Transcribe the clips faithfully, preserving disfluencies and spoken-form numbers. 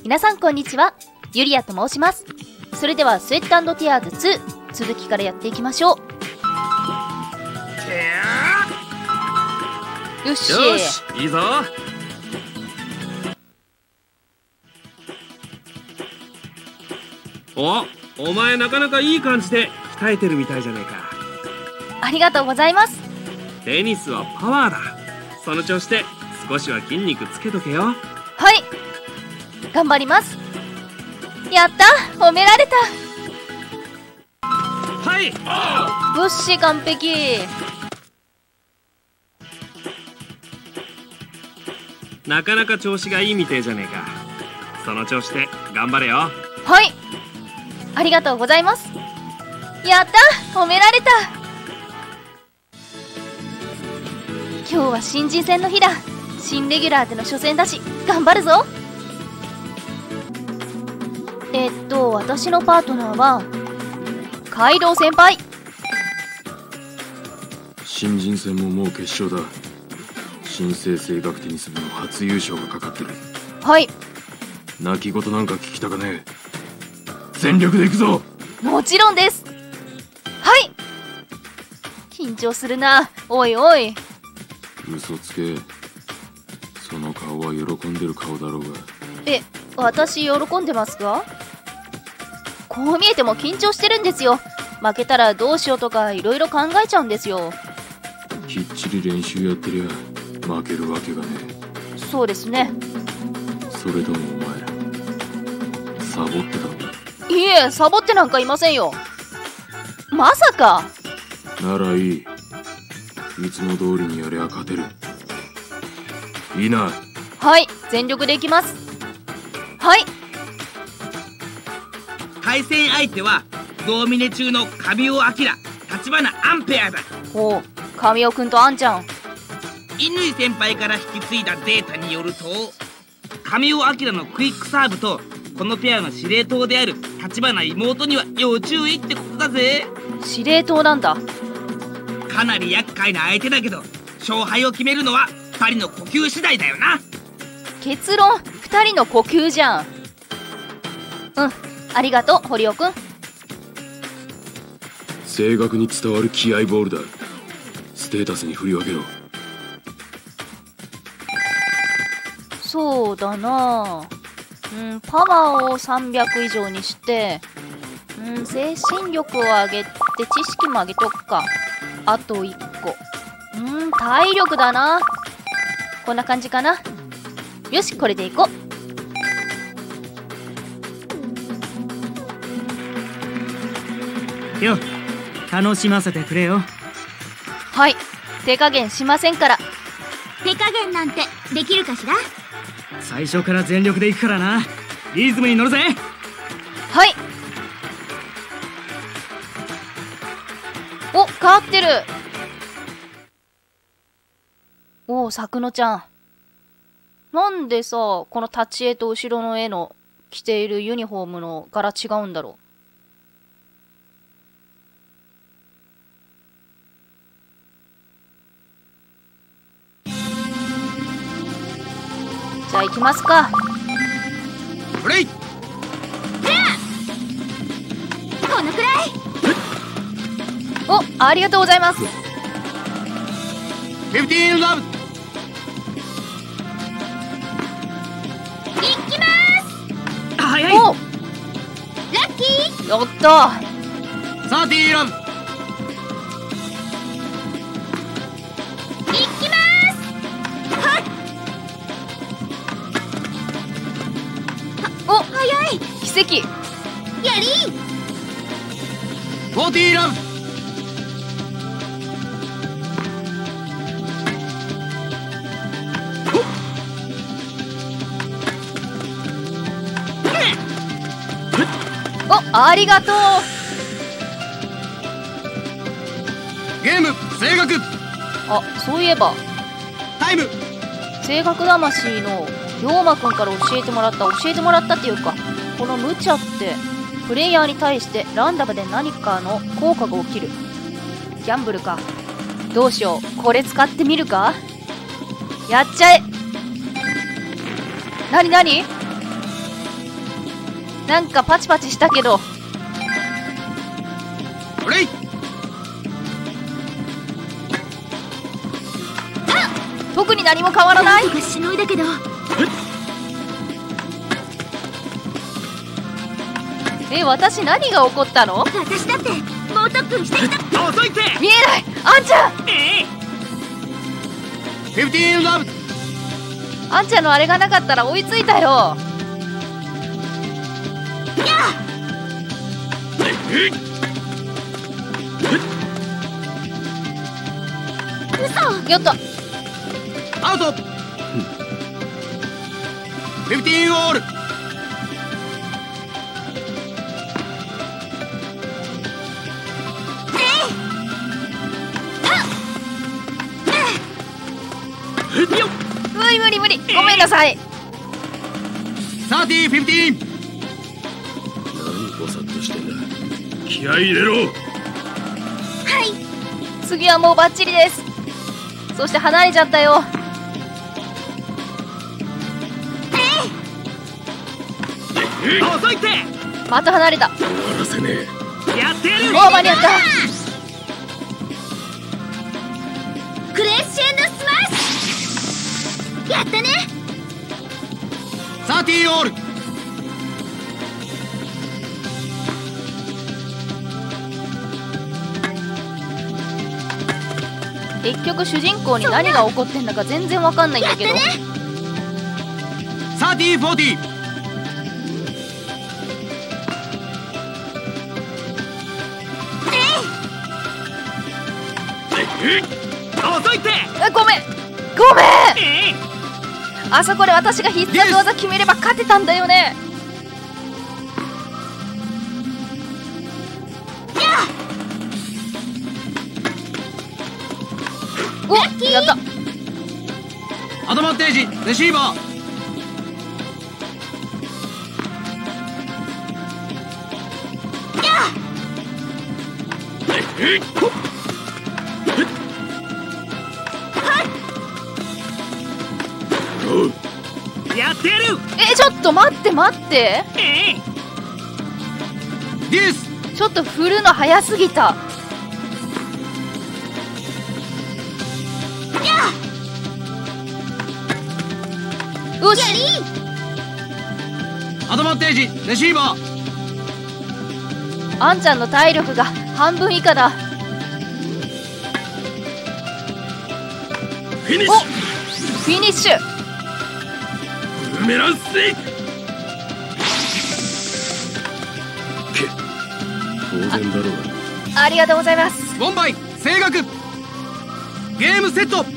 皆さんこんにちは、ゆりやと申します。それではスウェット&ティアーズツー続きからやっていきましょう。よしよし、いいぞ。お、お前なかなかいい感じで鍛えてるみたいじゃないか。 ありがとうございます。 テニスはパワーだ。その調子で少しは筋肉つけとけよ。 はい、頑張ります。やった、褒められた。 はい、 よし、完璧。 なかなか調子がいいみてえじゃねえか。その調子で頑張れよ。 はい、ありがとうございます。やった、褒められた。今日は新人戦の日だ。新レギュラーでの初戦だし頑張るぞ。えっと私のパートナーはカイドウ先輩。 新人戦ももう決勝だ。新生声楽テニス部の初優勝がかかってる。 はい。 泣き言なんか聞きたかねえ。全力で行くぞ。 もちろんです。はい。緊張するな。おいおい。 嘘つけ。その顔は喜んでる顔だろうが。 え、私喜んでますか？こう見えても緊張してるんですよ。負けたらどうしようとかいろいろ考えちゃうんですよ。 きっちり練習やってりゃ負けるわけがねえ。そうですね。 それともお前らサボってたんだ？ いえ、サボってなんかいませんよ。まさか。 ならいい。いつも通りにやりゃ勝てる。いいな。 はい、全力でいきます。はい。 対戦相手は同峰中の神尾明、立花アンペアだ。 おう、神尾くんとあんちゃん。 乾先輩から引き継いだデータによると、神尾明のクイックサーブとこのペアの司令塔である立花妹には要注意ってことだぜ。 司令塔なんだ。 かなり厄介な相手だけど、勝敗を決めるのはふたりの呼吸次第だよな。 結論ふたりの呼吸じゃん。うん、ありがとう堀尾くん。 声楽に伝わる気合ボールだ。ステータスに振り分けろ。 そうだな、うん、パワーをさんびゃく以上にして、うん、精神力を上げて知識も上げとくか。あといっこ、うん、体力だな。こんな感じかな。よし、これでいこうよ。楽しませてくれよ。 はい、手加減しませんから。 手加減なんてできるかしら。 最初から全力でいくからな。リズムに乗るぜ。 はい。お、変わってる。おお、さくのちゃん。なんでさ、この立ち絵と後ろの絵の着ているユニフォームの柄違うんだろう。じゃあ行きますか。 プレイ。 このくらい。 お、ありがとうございます。 フィフティーンラブ。 いきます。 早い。 お、 ラッキー。 やったー。 サーティーラブ。 いきます。はっ。 お、 早い。 奇跡。 やり。 フォーティーラブ。 お、ありがとう。 ゲーム声楽。 あ、そういえばタイム。 声楽魂の龍馬くんから教えてもらった教えてもらったっていうか、この無茶ってプレイヤーに対してランダムで何かの効果が起きる。ギャンブルか。どうしよう、これ使ってみるか。やっちゃえ。なになに。 なんかパチパチしたけど。 おれい。 特に何も変わらない。 なんとかしのいだけど。 え、私何が起こったの？ 私だって猛特訓してきた。 遅いって。 見えない。あんちゃん。 ええ。フィフティーンラブ。 あんちゃんのあれがなかったら追いついたよ。 嘘。 やった。 アウト。フィフティーンオール。 無理無理無理。ごめんなさい。 サーティーフィフティーン。 何ぼさっとしてんだ。気合い入れろ。 はい。 次はもうバッチリです。そして離れちゃったよ。 遅いって。 また離れた。 終わらせねえ。 やってやる。 おー、間に合った。 クレッシェンドスマッシュ。やったね。 サーティーオール。 結局主人公に何が起こってんだか全然わかんないんだけど。 サーティーフォーティー。遅いって。 え、ごめんごめん。 ええ。 あそこで私が必殺技決めれば勝てたんだよね。お、やった。 アドバンテージレシーバー。やってやる。 え、ちょっと待って待って。 ええ。ディス。 ちょっと振るの早すぎた。よし。 アドバンテージレシーバー。 あんちゃんの体力が半分以下だ。 フィニッお、 シフィニッシュ。 ュ。ブーメランスネーク。け当然だろうが。 ありがとうございます。 ボンバイ声楽。ゲームセット。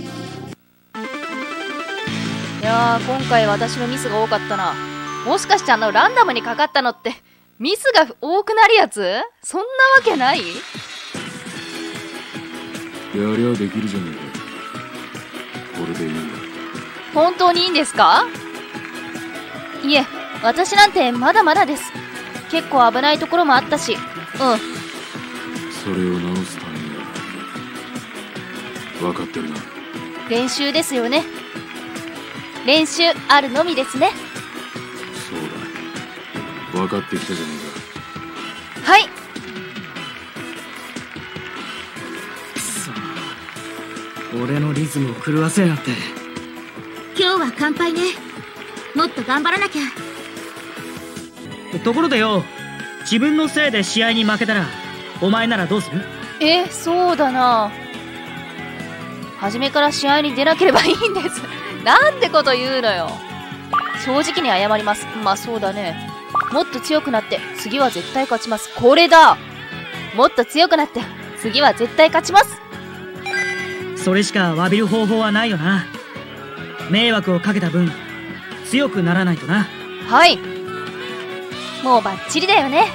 いやー、今回私のミスが多かったな。もしかしてあのランダムにかかったのってミスが多くなるやつ？そんなわけない？ やりゃできるじゃねえか。これでいいんだ。 本当にいいんですか？いえ、私なんてまだまだです。結構危ないところもあったし。うん。 それを直すためには分かってるな。 練習ですよね。練習あるのみですね。 そうだ、分かってきたじゃねえか。 はい。 くそ、俺のリズムを狂わせやがって。 今日は乾杯ね。もっと頑張らなきゃ。 ところでよ、自分のせいで試合に負けたらお前ならどうする？ え、そうだな。初めから試合に出なければいいんです。なんてこと言うのよ。正直に謝ります。まあそうだね。もっと強くなって次は絶対勝ちます。これだ。もっと強くなって次は絶対勝ちます。 それしか詫びる方法はないよな。迷惑をかけた分強くならないとな。 はい。もうバッチリだよね。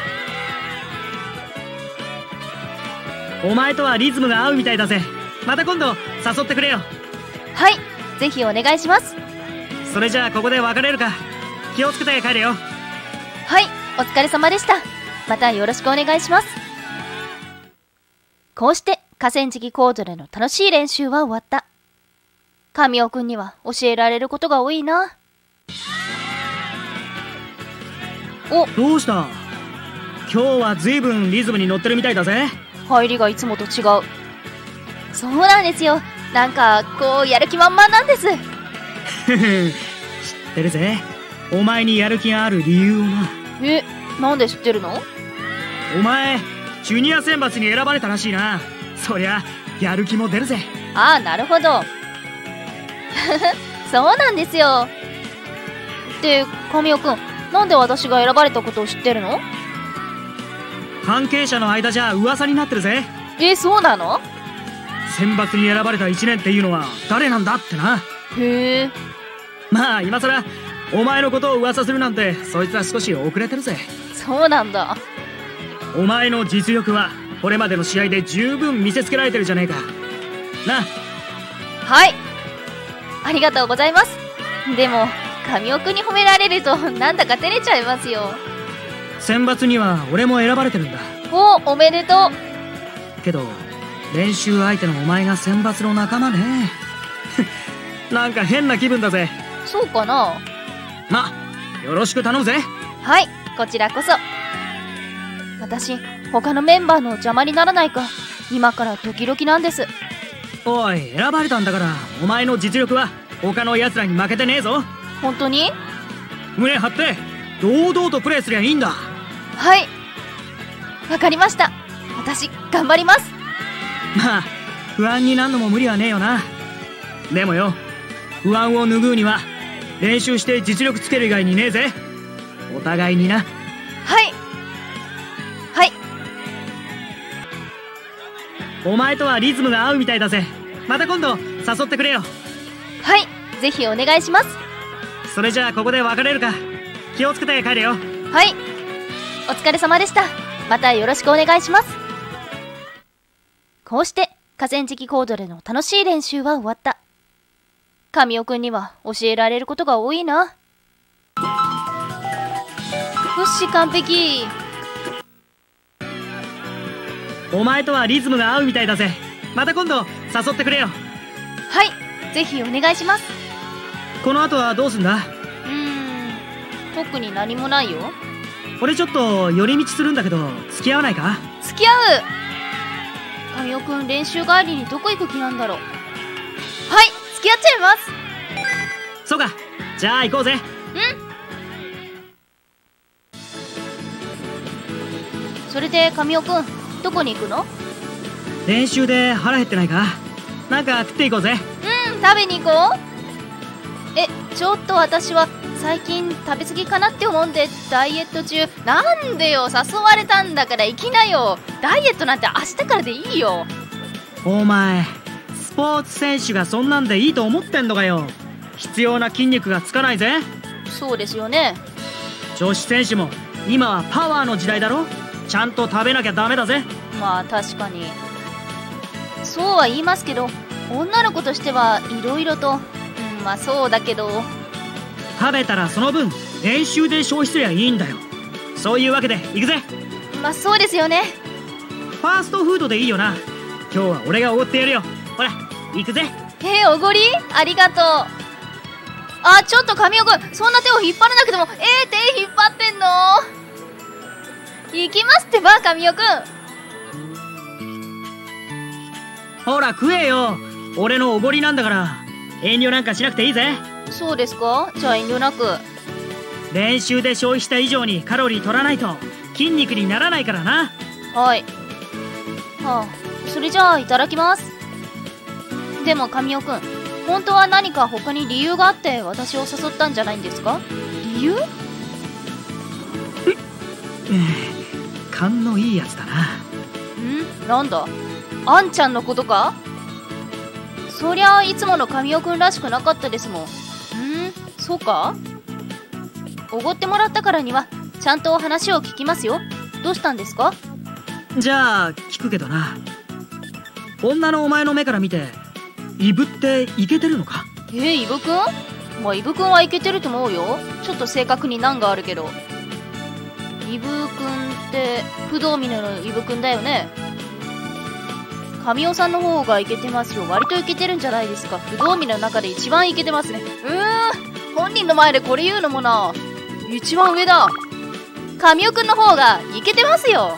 お前とはリズムが合うみたいだぜ。また今度誘ってくれよ。 はい、ぜひお願いします。 それじゃあここで別れるか。気をつけて帰れよ。 はい、お疲れ様でした。またよろしくお願いします。こうして河川敷コートでの楽しい練習は終わった。神尾くんには教えられることが多いな。 お、 どうした？今日は随分リズムに乗ってるみたいだぜ。 入りがいつもと違う。そうなんですよ。なんかこうやる気満々なんです。 知ってるぜ。お前にやる気がある理由をな。 え、なんで知ってるの？ お前ジュニア選抜に選ばれたらしいな。そりゃやる気も出るぜ。 ああ、なるほど。そうなんですよ。で、神尾くん、なんで私が選ばれたことを知ってるの？ 関係者の間じゃ噂になってるぜ。 え、そうなの？ 選抜に選ばれたいちねんっていうのは誰なんだってな。 へえ。 まあ今さらお前のことを噂するなんてそいつは少し遅れてるぜ。 そうなんだ。 お前の実力はこれまでの試合で十分見せつけられてるじゃねえかな。 はい、ありがとうございます。でも神尾くんに褒められるとなんだか照れちゃいますよ。 選抜には俺も選ばれてるんだ。 お、おめでとう。 けど練習相手のお前が選抜の仲間ね。なんか変な気分だぜ。 そうかな。 ま、よろしく頼むぜ。 はい、こちらこそ。私、他のメンバーの邪魔にならないか今からドキドキなんです。 おい、選ばれたんだからお前の実力は他の奴らに負けてねえぞ。 本当に？ 胸張って堂々とプレーすりゃいいんだ。 はい、わかりました。私頑張ります。 まあ不安になんのも無理はねえよな。でもよ、不安を拭うには練習して実力つける以外にねえぜ。お互いにな。 はいはい。 お前とはリズムが合うみたいだぜ。また今度誘ってくれよ。 はい、ぜひお願いします。 それじゃあここで別れるか。気をつけて帰れよ。 はい、お疲れ様でした。またよろしくお願いします。こうして河川敷コードでの楽しい練習は終わった。神尾くんには教えられることが多いな。よし、完璧。 お前とはリズムが合うみたいだぜ。また今度誘ってくれよ。 はい、ぜひお願いします。 この後はどうすんだ？ うーん、特に何もないよ。 俺ちょっと寄り道するんだけど付き合わないか？ 付き合う。神尾くん、練習帰りにどこ行く気なんだろう。はい、付き合っちゃいます。 そうか、じゃあ行こうぜ。 うん。それで神尾くん、どこに行くの？ 練習で腹減ってないか？なんか食っていこうぜ。 うん、食べに行こう。え、ちょっと私は最近食べ過ぎかなって思うんでダイエット中。なんでよ、誘われたんだから行きなよ。ダイエットなんて明日からでいいよ。 お前スポーツ選手がそんなんでいいと思ってんのかよ。必要な筋肉がつかないぜ。 そうですよね。 女子選手も今はパワーの時代だろ。ちゃんと食べなきゃダメだぜ。 まあ確かにそうは言いますけど、女の子としてはいろいろと、うん、まあそうだけど。 食べたらその分練習で消費すりゃいいんだよ。そういうわけで行くぜ。 まあそうですよね。 ファーストフードでいいよな。今日は俺がおごってやるよ。ほら行くぜ。 えー、おごりありがとう。あ、ちょっと神尾くん、そんな手を引っ張らなくても。えー、手引っ張ってんの？行きますってば、神尾くん。 ほら食えよ。俺のおごりなんだから遠慮なんかしなくていいぜ。 そうですか？じゃあ遠慮なく。 練習で消費した以上にカロリー取らないと筋肉にならないからな。 はい。はあ、それじゃあいただきます。でも神尾くん、本当は何か他に理由があって私を誘ったんじゃないんですか？理由？ 勘のいいやつだな。 ん？なんだ？あんちゃんのことか？そりゃあいつもの神尾くんらしくなかったですもん。ん？そうか？おごってもらったからにはちゃんと話を聞きますよ。どうしたんですか？ じゃあ聞くけどな、女のお前の目から見てイブってイケてるのか？ えー、イブくん？まあイブくんはイケてると思うよ。ちょっと正確に難があるけど。イブくんって不動峰のイブくんだよね。神尾さんの方がイケてますよ。割とイケてるんじゃないですか。不動峰の中で一番イケてますね。うーん、本人の前でこれ言うのもな。一番上だ。 神尾くんの方がイケてますよ。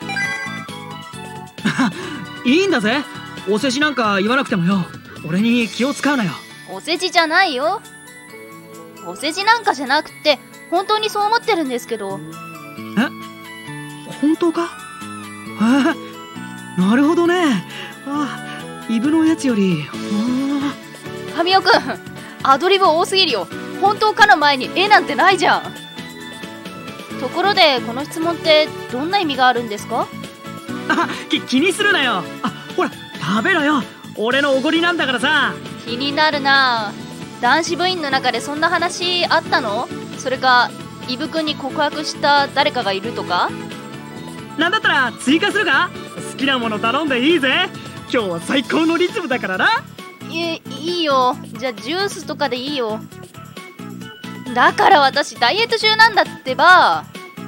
いいんだぜ、お世辞なんか言わなくてもよ。俺に気を使うなよ。 お世辞じゃないよ。お世辞なんかじゃなくて本当にそう思ってるんですけど。 え、本当か？ああ、なるほどね。ああ、イブのやつより。 神尾くん、アドリブ多すぎるよ。本当かの前に絵なんてないじゃん。ところでこの質問ってどんな意味があるんですか？ あ、き気にするなよ。あ、ほら食べろよ、俺のおごりなんだからさ。 気になるな。男子部員の中でそんな話あったの？それかイブくんに告白した誰かがいるとか？ なんだったら追加するか？好きなもの頼んでいいぜ。今日は最高のリズムだからな。 いいいよ。じゃあジュースとかでいいよ。だから私ダイエット中なんだってば。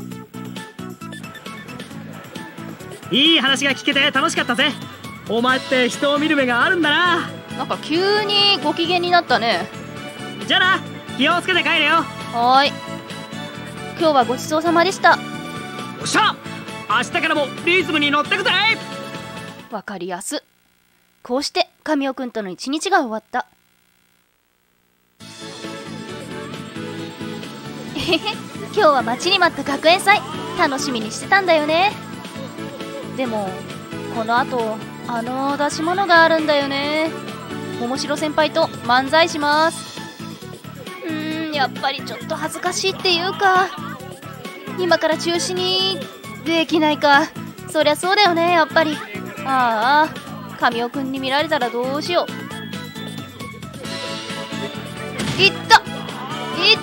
いい話が聞けて楽しかったぜ。お前って人を見る目があるんだな。 なんか急にご機嫌になったね。 じゃあな、気をつけて帰れよ。 はーい。今日はごちそうさまでした。 よっしゃ、明日からもリズムに乗ってくぜ。 わかりやす。こうして神尾くんとの一日が終わった。へへ、今日は待ちに待った学園祭楽しみにしてたんだよね。でもこの後あの出し物があるんだよね。桃城先輩と漫才します。うーん、やっぱりちょっと恥ずかしいっていうか、今から中止にできないか。そりゃそうだよね、やっぱり。ああ、神尾くんに見られたらどうしよう。いったいった、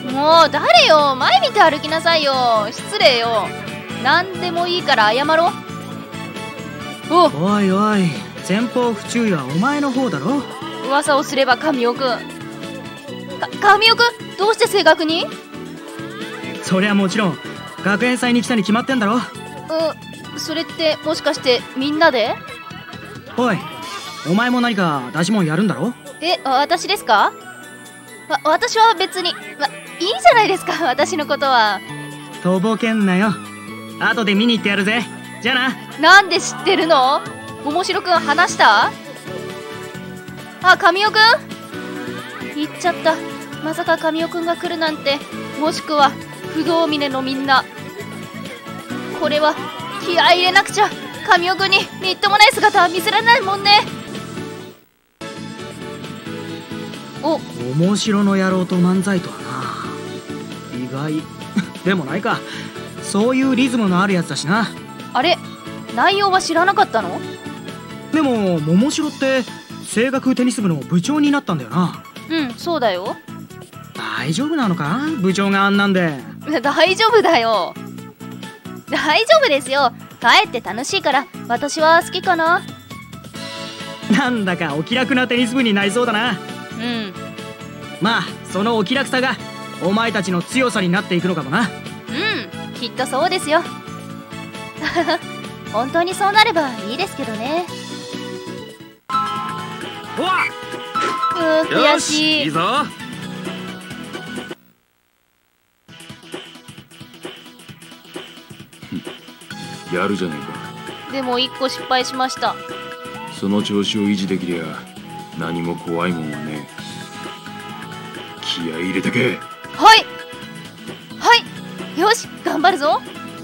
もう誰よ、前見て歩きなさいよ。失礼よ。何でもいいから謝ろう。おおいおい、前方不注意はお前の方だろ。 噂をすれば神尾くん。か神尾くん、どうして正確に？ そりゃもちろん学園祭に来たに決まってんだろ。 う、それってもしかしてみんなで？ おい、お前も何か出し物やるんだろ。 え、私ですか？わ、私は別に、わ、いいじゃないですか、私のことは。 とぼけんなよ。後で見に行ってやるぜ。じゃあな。 なんで知ってるの？桃城くん話した？あ、神尾くん？行っちゃった。まさか神尾くんが来るなんて。もしくは不動峰のみんな。これは気合い入れなくちゃ。神尾くんにみっともない姿は見せられないもんね。お、 面白の野郎と漫才とはな。意外でもないか。そういうリズムのあるやつだしな。 あれ、内容は知らなかったの？ でも桃城って声楽テニス部の部長になったんだよな。 うん、そうだよ。 大丈夫なのか、部長があんなんで。 大丈夫だよ。大丈夫ですよ。かえって楽しいから私は好きかな。 なんだかお気楽なテニス部になりそうだな。 うん。 まあそのお気楽さがお前たちの強さになっていくのかもな。 うん、きっとそうですよ。本当にそうなればいいですけどね。 おわうー、悔しい。 いいぞ。 やるじゃねえか。 でも一個失敗しました。 その調子を維持できりゃ何も怖いもんはねえ。気合い入れてけ。 はいはい、よし頑張るぞ。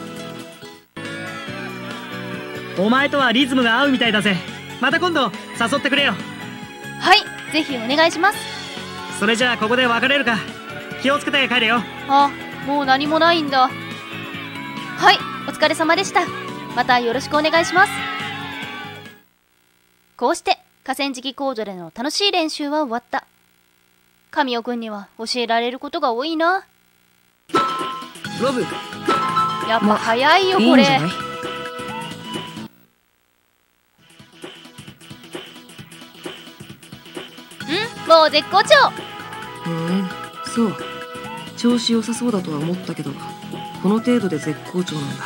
お前とはリズムが合うみたいだぜ。また今度誘ってくれよ。 はい、ぜひお願いします。 それじゃあここで別れるか。気をつけて帰れよ。 あ、もう何もないんだ。はい、お疲れ様でした。またよろしくお願いします。こうして河川敷工場での楽しい練習は終わった。神尾くんには教えられることが多いな。 ロブ、 やっぱ早いよ、 いいこれ。 んじゃない？ ん？もう絶好調。 ふーん、そう。調子良さそうだとは思ったけど、この程度で絶好調なんだ。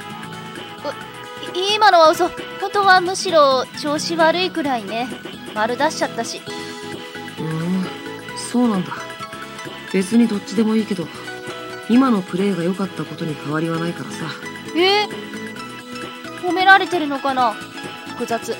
い今のは嘘。本当はむしろ調子悪いくらいね。丸出しちゃったし。 うーん、そうなんだ。別にどっちでもいいけど、 今のプレーが良かったことに変わりはないからさ。 えー、褒められてるのかな。複雑。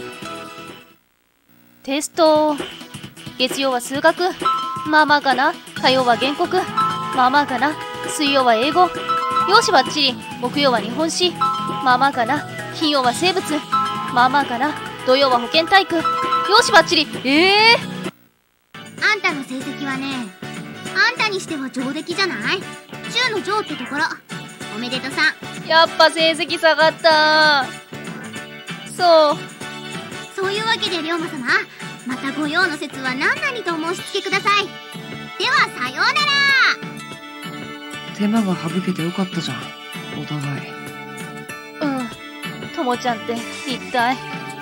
テスト。月曜は数学。まあまあかな。火曜は原告。まあまあかな。水曜は英語。よしばっちり。木曜は日本史。まあまあかな。金曜は生物。まあまあかな。土曜は保健体育。よしばっちり。ええー、 あんたの成績はね、あんたにしては上出来じゃない？中の上ってところ。おめでとさん。 やっぱ成績下がった。そう。 そういうわけで龍馬様、またご用の説は何なりとお申し付けください。ではさようなら。 手間が省けてよかったじゃん、お互い。 うん。ともちゃんって一体。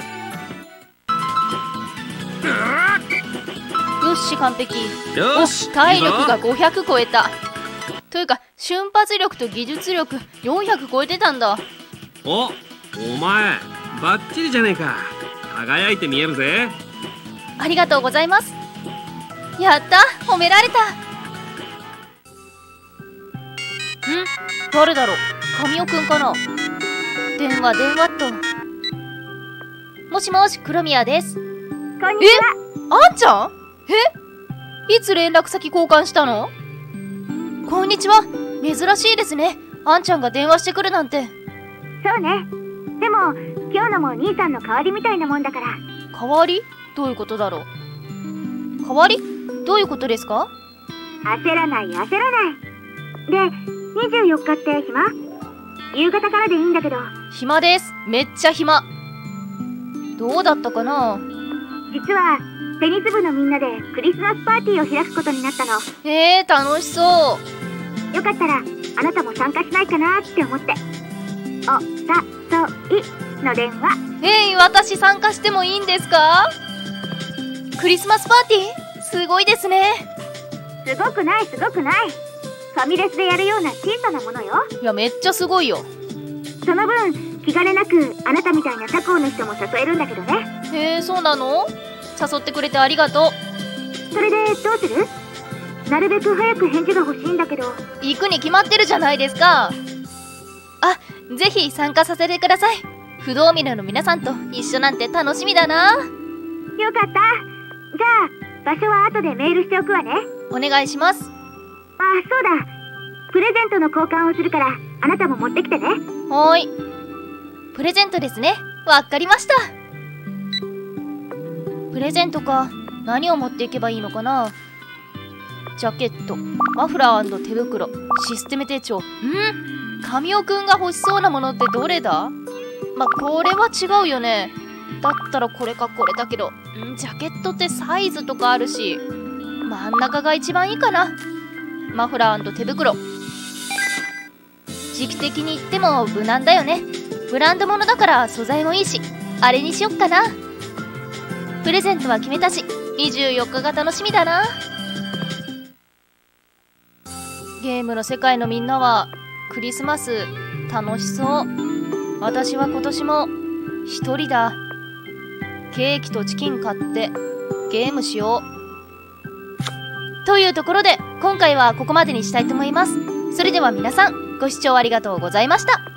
よし、完璧。 よし、 お、体力がごひゃく超えた。というか瞬発力と技術力よんひゃく超えてたんだ。 お、お前バッチリじゃねえか。輝いて見えるぜ。 ありがとうございます。やった、褒められた。ん、誰だろう。神尾くんかな。電話電話っと。もしもし、黒宮です。 こんにちは。 え、あんちゃん？え、いつ連絡先交換したの？こんにちは。珍しいですね。あんちゃんが電話してくるなんて。 そうね。でも今日のも兄さんの代わりみたいなもんだから。 代わり？どういうことだろう。代わり？どういうことですか？ 焦らない焦らない。で、にじゅうよっかって暇？夕方からでいいんだけど。 暇です。めっちゃ暇。どうだったかな。 実はテニス部のみんなでクリスマスパーティーを開くことになったの。 えー、楽しそう。 よかったらあなたも参加しないかなって思って。おさそいの電話。 えー、私参加してもいいんですか？クリスマスパーティー？すごいですね。 すごくないすごくない。ファミレスでやるような小さなものよ。 いや、めっちゃすごいよ。 その分気兼ねなくあなたみたいな他校の人も誘えるんだけどね。 へえー、そうなの？誘ってくれてありがとう。 それでどうする？なるべく早く返事が欲しいんだけど。 行くに決まってるじゃないですか。あ、ぜひ参加させてください。不動明の皆さんと一緒なんて楽しみだな。 よかった。じゃあ場所は後でメールしておくわね。 お願いします。 あ、そうだ。プレゼントの交換をするからあなたも持ってきてね。 はーい。プレゼントですね。わかりました。プレゼントか。何を持っていけばいいのかな。ジャケット、マフラー&手袋、システム手帳。ん？神尾くんが欲しそうなものってどれだ？ま、これは違うよね。だったらこれかこれだけど、んジャケットってサイズとかあるし、真ん中が一番いいかな。マフラー&手袋。時期的に言っても無難だよね。ブランド物だから素材もいいし、あれにしよっかな。プレゼントは決めたし、にじゅうよっかが楽しみだな。ゲームの世界のみんなはクリスマス楽しそう。私は今年も一人だ。ケーキとチキン買ってゲームしよう。というところで今回はここまでにしたいと思います。それでは皆さんご視聴ありがとうございました。